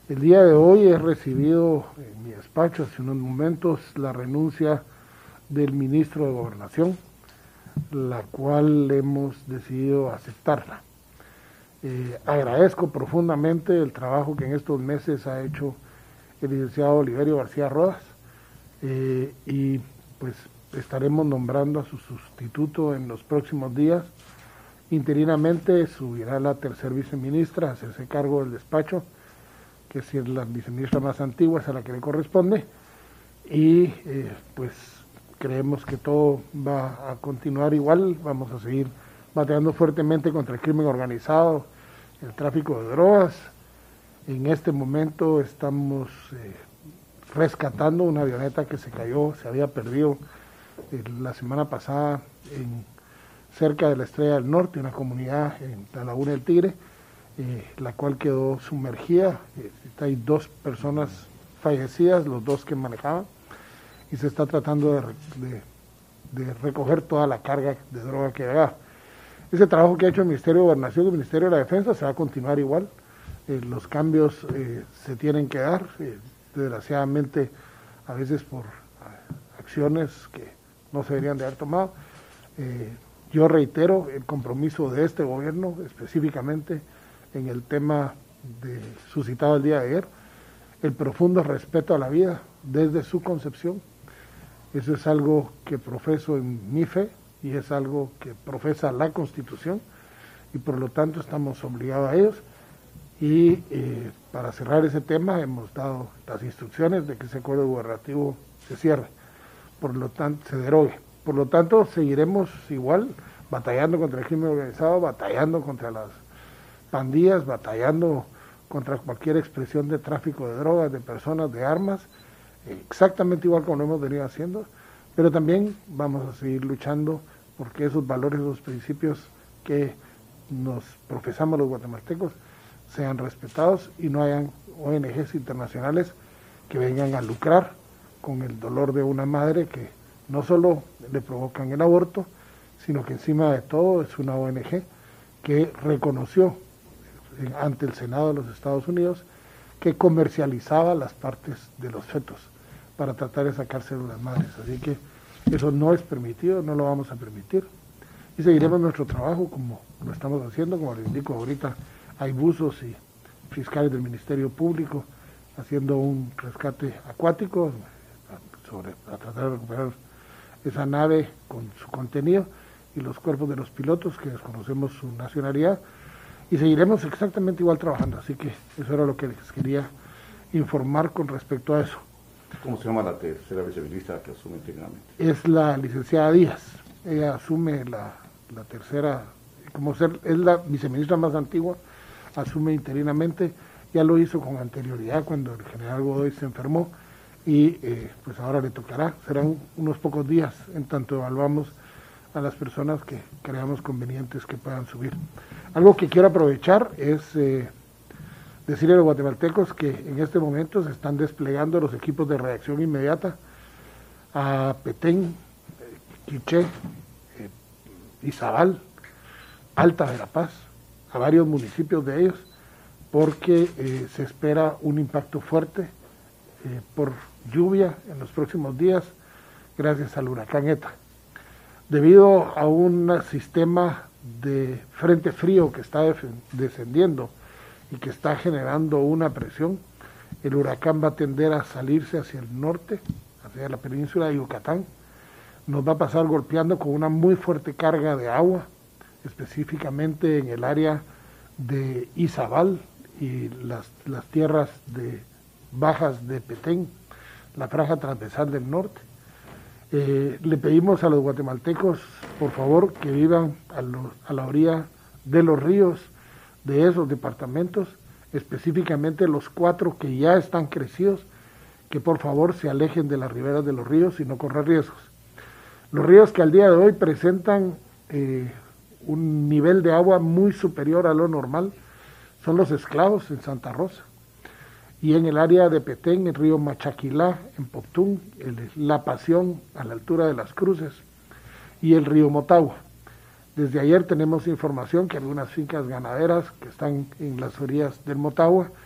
El día de hoy he recibido en mi despacho hace unos momentos la renuncia del ministro de Gobernación, la cual hemos decidido aceptarla. Agradezco profundamente el trabajo que en estos meses ha hecho el licenciado Oliverio García Rodas y pues estaremos nombrando a su sustituto en los próximos días. Interinamente subirá la tercer viceministra a hacerse cargo del despacho, que es la viceministra más antigua, es a la que le corresponde, y pues creemos que todo va a continuar igual. Vamos a seguir batallando fuertemente contra el crimen organizado, el tráfico de drogas. En este momento estamos rescatando una avioneta que se cayó, se había perdido la semana pasada cerca de la Estrella del Norte, una comunidad en la Laguna del Tigre, la cual quedó sumergida. Hay 2 personas fallecidas, los 2 que manejaban, y se está tratando de recoger toda la carga de droga que llegaba. Ese trabajo que ha hecho el Ministerio de Gobernación y el Ministerio de la Defensa se va a continuar igual. Los cambios se tienen que dar, desgraciadamente a veces por acciones que no se deberían de haber tomado. Yo reitero el compromiso de este gobierno, específicamente en el tema suscitado el día de ayer, el profundo respeto a la vida desde su concepción. Eso es algo que profeso en mi fe y es algo que profesa la Constitución, y por lo tanto estamos obligados a ellos. Y para cerrar ese tema hemos dado las instrucciones de que ese acuerdo gubernativo se cierre, por lo tanto se derogue. Por lo tanto seguiremos igual batallando contra el crimen organizado, batallando contra las pandillas, batallando contra cualquier expresión de tráfico de drogas, de personas, de armas, exactamente igual como lo hemos venido haciendo, pero también vamos a seguir luchando porque esos valores, esos principios que nos profesamos los guatemaltecos sean respetados y no hayan ONGs internacionales que vengan a lucrar con el dolor de una madre que no solo le provocan el aborto, sino que encima de todo es una ONG que reconoció ante el Senado de los Estados Unidos que comercializaba las partes de los fetos para tratar de sacar células madres. Así que eso no es permitido, no lo vamos a permitir. Y seguiremos nuestro trabajo como lo estamos haciendo. Como les indico, ahorita hay buzos y fiscales del Ministerio Público haciendo un rescate acuático a tratar de recuperar esa nave con su contenido y los cuerpos de los pilotos, que desconocemos su nacionalidad, y seguiremos exactamente igual trabajando. Así que eso era lo que les quería informar con respecto a eso. ¿Cómo se llama la tercera viceministra que asume interinamente? Es la licenciada Díaz. Ella asume la tercera, es la viceministra más antigua, asume interinamente. Ya lo hizo con anterioridad cuando el general Godoy se enfermó, y pues ahora le tocará. Serán unos pocos días en tanto evaluamos a las personas que creamos convenientes que puedan subir. Algo que quiero aprovechar es decirle a los guatemaltecos que en este momento se están desplegando los equipos de reacción inmediata a Petén, Quiché, Izabal, Alta Verapaz, a varios municipios de ellos, porque se espera un impacto fuerte por lluvia en los próximos días gracias al huracán ETA. Debido a un sistema de frente frío que está descendiendo y que está generando una presión, el huracán va a tender a salirse hacia el norte, hacia la península de Yucatán. Nos va a pasar golpeando con una muy fuerte carga de agua, específicamente en el área de Izabal y las tierras bajas de Petén, la franja transversal del norte. Le pedimos a los guatemaltecos, por favor, que vivan a la orilla de los ríos de esos departamentos, específicamente los 4 que ya están crecidos, que por favor se alejen de las riberas de los ríos y no corran riesgos. Los ríos que al día de hoy presentan un nivel de agua muy superior a lo normal son los Esclavos en Santa Rosa, y en el área de Petén, el río Machaquilá, en Poptún, La Pasión, a la altura de Las Cruces, y el río Motagua. Desde ayer tenemos información que algunas fincas ganaderas que están en las orillas del Motagua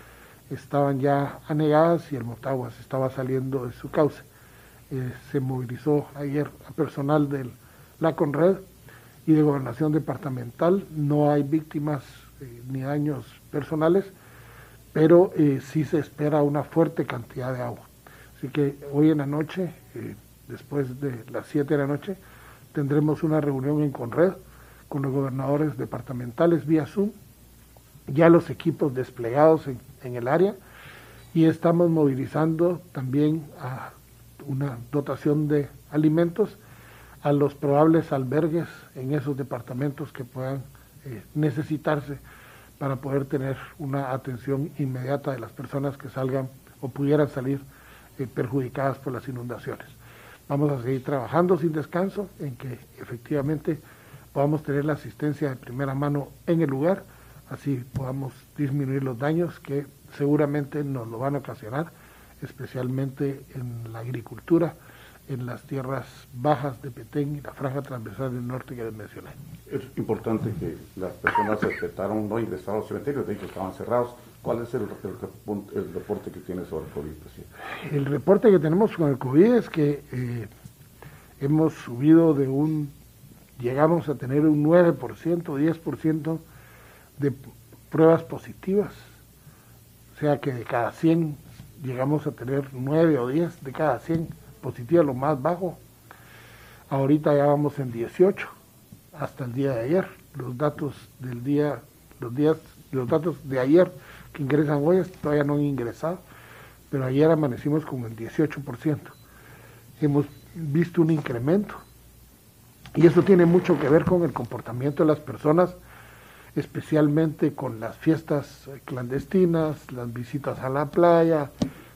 estaban ya anegadas y el Motagua se estaba saliendo de su cauce. Se movilizó ayer a personal de la Conred y de Gobernación Departamental. No hay víctimas ni daños personales, pero sí se espera una fuerte cantidad de agua. Así que hoy en la noche, después de las 7 de la noche, tendremos una reunión en Conred con los gobernadores departamentales vía Zoom, ya los equipos desplegados en el área, y estamos movilizando también a una dotación de alimentos a los probables albergues en esos departamentos que puedan necesitarse para poder tener una atención inmediata de las personas que salgan o pudieran salir perjudicadas por las inundaciones. Vamos a seguir trabajando sin descanso en que efectivamente podamos tener la asistencia de primera mano en el lugar, así podamos disminuir los daños que seguramente nos lo van a ocasionar, especialmente en la agricultura, en las tierras bajas de Petén y la franja transversal del norte que les mencioné. Es importante que las personas respetaron no ingresar a los cementerios, de hecho estaban cerrados. ¿Cuál es el reporte que tiene sobre el COVID, presidente? El reporte que tenemos con el COVID es que hemos subido llegamos a tener un 9%, 10% de pruebas positivas, o sea que de cada 100 llegamos a tener 9 o 10 de cada 100 positivas, lo más bajo. Ahorita ya vamos en 18 hasta el día de ayer. Los datos de ayer que ingresan hoy todavía no han ingresado, pero ayer amanecimos con el 18%. Hemos visto un incremento y eso tiene mucho que ver con el comportamiento de las personas, especialmente con las fiestas clandestinas, las visitas a la playa.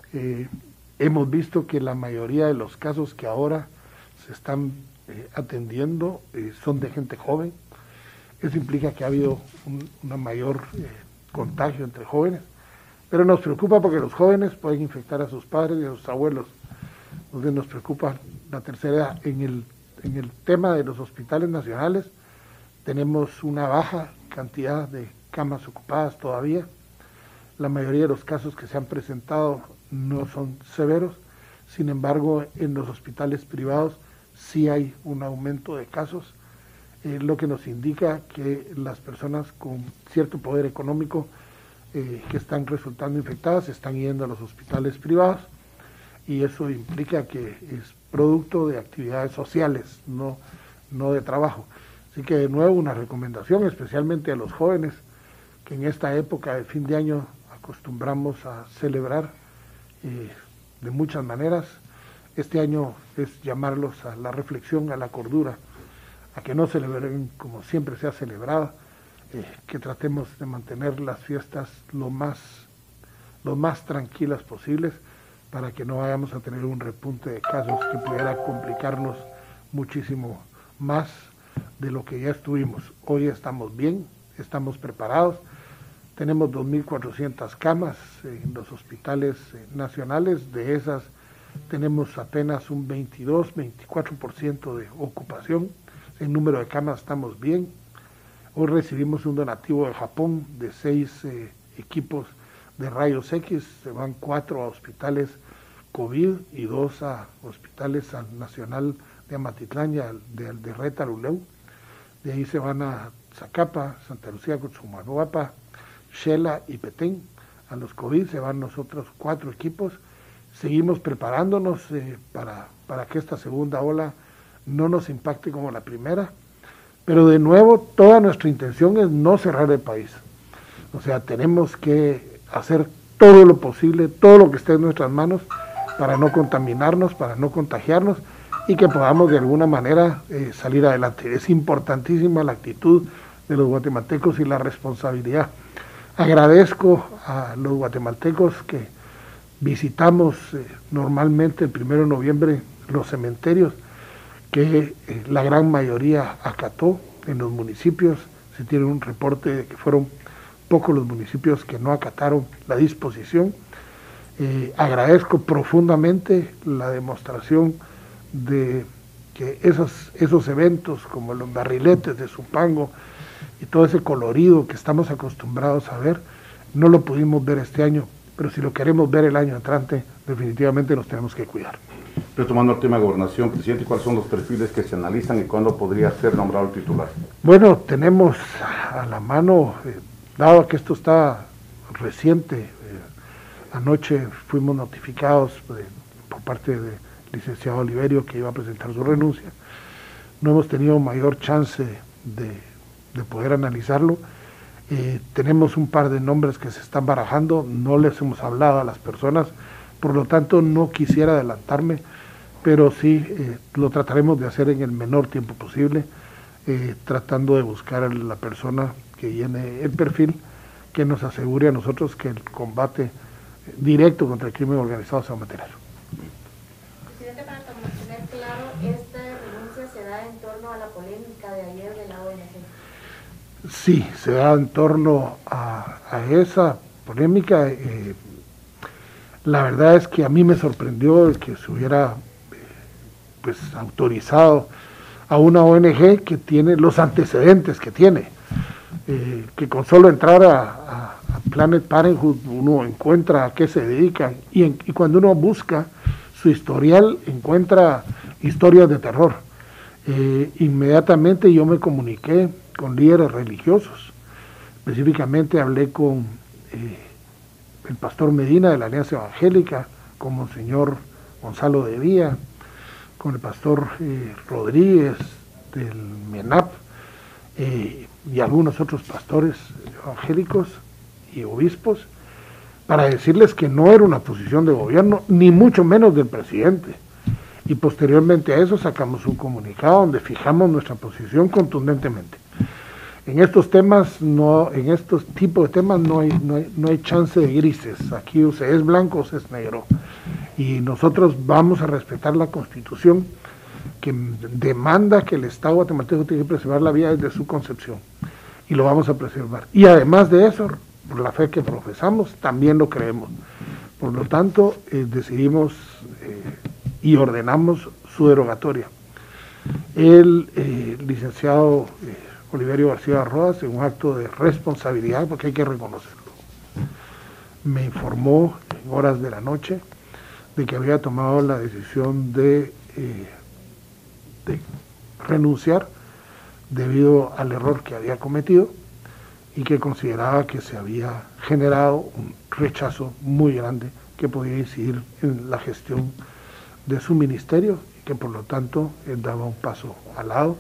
Hemos visto que la mayoría de los casos que ahora se están atendiendo son de gente joven. Eso implica que ha habido una mayor contagio entre jóvenes, pero nos preocupa porque los jóvenes pueden infectar a sus padres y a sus abuelos. Entonces nos preocupa la tercera edad. En el tema de los hospitales nacionales tenemos una baja cantidad de camas ocupadas todavía. La mayoría de los casos que se han presentado no son severos, sin embargo en los hospitales privados sí hay un aumento de casos, lo que nos indica que las personas con cierto poder económico que están resultando infectadas están yendo a los hospitales privados, y eso implica que es producto de actividades sociales, no de trabajo. Así que de nuevo una recomendación especialmente a los jóvenes que en esta época de fin de año acostumbramos a celebrar de muchas maneras. Este año es llamarlos a la reflexión, a la cordura, a que no celebren como siempre se ha celebrado, que tratemos de mantener las fiestas lo más tranquilas posibles para que no vayamos a tener un repunte de casos que pudiera complicarnos muchísimo más de lo que ya estuvimos. Hoy estamos bien, estamos preparados, tenemos 2.400 camas en los hospitales nacionales, de esas tenemos apenas un 22-24% de ocupación, en número de camas estamos bien. Hoy recibimos un donativo de Japón de 6 equipos de rayos X, se van 4 a hospitales COVID y 2 a hospitales nacional de Amatitlán y de Reta Luleu. De ahí se van a Zacapa, Santa Lucía, Cochumanuapa, Xela y Petén. A los COVID se van nosotros 4 equipos. Seguimos preparándonos para que esta segunda ola no nos impacte como la primera, pero de nuevo toda nuestra intención es no cerrar el país. O sea, tenemos que hacer todo lo posible, todo lo que esté en nuestras manos para no contaminarnos, para no contagiarnos y que podamos de alguna manera salir adelante. Es importantísima la actitud de los guatemaltecos y la responsabilidad. Agradezco a los guatemaltecos que visitamos normalmente el 1 de noviembre los cementerios, que la gran mayoría acató en los municipios. Se tiene un reporte de que fueron pocos los municipios que no acataron la disposición. Agradezco profundamente la demostración de que esos eventos como los barriletes de Zumpango y todo ese colorido que estamos acostumbrados a ver, no lo pudimos ver este año pero si lo queremos ver el año entrante, definitivamente nos tenemos que cuidar. Retomando el tema de gobernación, presidente, ¿cuáles son los perfiles que se analizan y cuándo podría ser nombrado el titular? Bueno, tenemos a la mano, dado que esto está reciente, anoche fuimos notificados por parte del licenciado Oliverio que iba a presentar su renuncia. No hemos tenido mayor chance de poder analizarlo. Tenemos un par de nombres que se están barajando, no les hemos hablado a las personas, por lo tanto no quisiera adelantarme, pero sí lo trataremos de hacer en el menor tiempo posible, tratando de buscar a la persona que llene el perfil, que nos asegure a nosotros que el combate directo contra el crimen organizado se va a mantener. Presidente, para tener claro, esta renuncia se da en torno a la polémica de ayer de la ONG. Sí, se da en torno a esa polémica. La verdad es que a mí me sorprendió el que se hubiera pues autorizado a una ONG que tiene los antecedentes que tiene, que con solo entrar a Planet Parenthood uno encuentra a qué se dedican y cuando uno busca su historial encuentra historias de terror. Inmediatamente yo me comuniqué con líderes religiosos, específicamente hablé con el pastor Medina de la Alianza Evangélica, con Monseñor Gonzalo de Vía, con el pastor Rodríguez del MENAP y algunos otros pastores evangélicos y obispos, para decirles que no era una posición de gobierno, ni mucho menos del presidente. Y posteriormente a eso sacamos un comunicado donde fijamos nuestra posición contundentemente. En estos temas, en estos tipos de temas no hay chance de grises. Aquí o se es blanco o se es negro. Y nosotros vamos a respetar la Constitución que demanda que el Estado guatemalteco tiene que preservar la vida desde su concepción. Y lo vamos a preservar. Y además de eso, por la fe que profesamos, también lo creemos. Por lo tanto, decidimos y ordenamos su derogatoria. El licenciado Oliverio García Rodas, en un acto de responsabilidad, porque hay que reconocerlo, me informó en horas de la noche de que había tomado la decisión de renunciar debido al error que había cometido y que consideraba que se había generado un rechazo muy grande que podía incidir en la gestión de su ministerio y que por lo tanto él daba un paso al lado.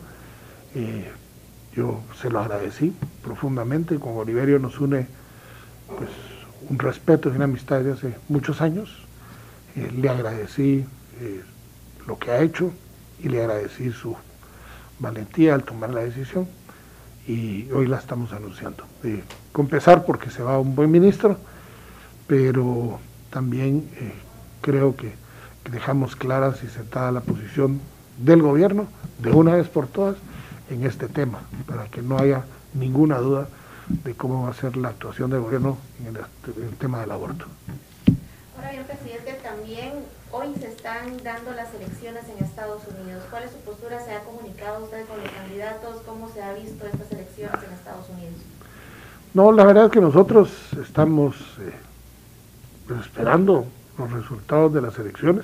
Yo se lo agradecí profundamente. Con Oliverio nos une pues un respeto y una amistad de hace muchos años. Le agradecí lo que ha hecho y le agradecí su valentía al tomar la decisión y hoy la estamos anunciando. Con pesar porque se va un buen ministro, pero también creo que dejamos clara y sentada la posición del gobierno de una vez por todas en este tema, para que no haya ninguna duda de cómo va a ser la actuación del gobierno en el tema del aborto. Ahora bien, presidente, también hoy se están dando las elecciones en Estados Unidos. ¿Cuál es su postura? ¿Se ha comunicado usted con los candidatos? ¿Cómo se ha visto estas elecciones en Estados Unidos? No, la verdad es que nosotros estamos pues esperando los resultados de las elecciones.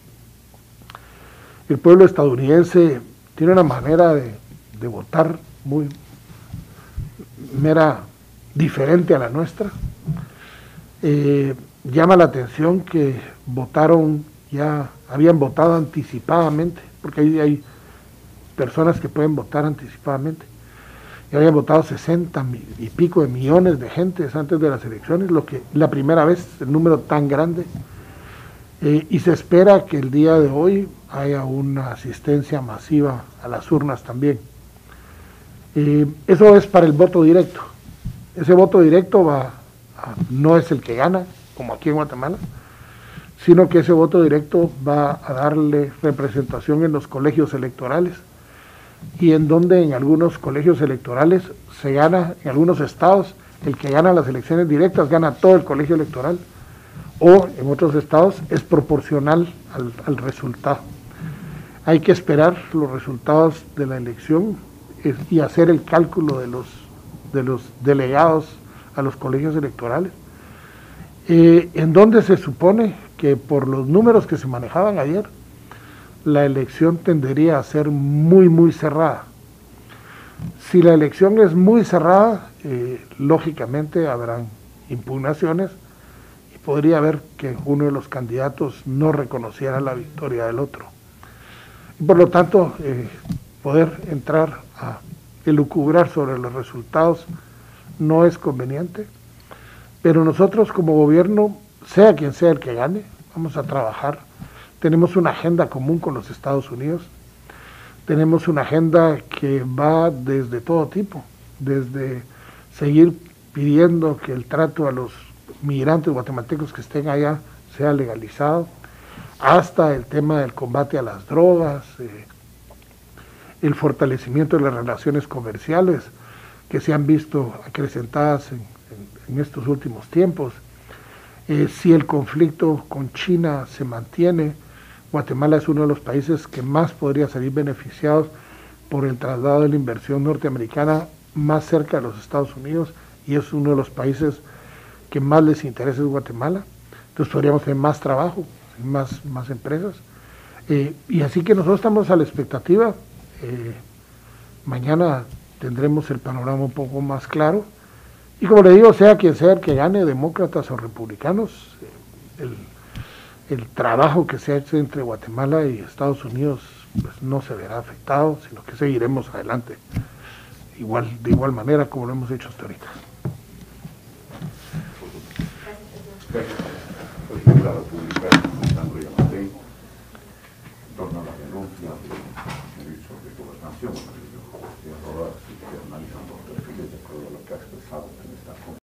El pueblo estadounidense tiene una manera de votar muy diferente a la nuestra. Llama la atención que habían votado anticipadamente, porque hay personas que pueden votar anticipadamente, y habían votado 60 y pico de millones de gentes antes de las elecciones, la primera vez el número tan grande, y se espera que el día de hoy haya una asistencia masiva a las urnas también. Eso es para el voto directo. Ese voto directo no es el que gana, como aquí en Guatemala, sino que ese voto directo va a darle representación en los colegios electorales y en donde en algunos colegios electorales se gana, en algunos estados, el que gana las elecciones directas gana todo el colegio electoral, o en otros estados es proporcional al resultado. Hay que esperar los resultados de la elección y hacer el cálculo de los delegados a los colegios electorales. en donde se supone que por los números que se manejaban ayer, la elección tendería a ser muy, muy cerrada. Si la elección es muy cerrada, lógicamente habrán impugnaciones y podría haber que uno de los candidatos no reconociera la victoria del otro. Y por lo tanto, poder entrar a elucubrar sobre los resultados no es conveniente, pero nosotros como gobierno, sea quien sea el que gane, vamos a trabajar. Tenemos una agenda común con los Estados Unidos, tenemos una agenda que va desde todo tipo, desde seguir pidiendo que el trato a los migrantes guatemaltecos que estén allá sea legalizado, hasta el tema del combate a las drogas, el fortalecimiento de las relaciones comerciales que se han visto acrecentadas en estos últimos tiempos. Si el conflicto con China se mantiene, Guatemala es uno de los países que más podría salir beneficiados por el traslado de la inversión norteamericana más cerca de los Estados Unidos, y es uno de los países que más les interesa es Guatemala. Entonces podríamos tener más trabajo, más empresas. Y así que nosotros estamos a la expectativa. Mañana tendremos el panorama un poco más claro. Y como le digo, sea quien sea el que gane, demócratas o republicanos, el trabajo que se ha hecho entre Guatemala y Estados Unidos pues, no se verá afectado, sino que seguiremos adelante de igual manera como lo hemos hecho hasta ahorita. Gracias.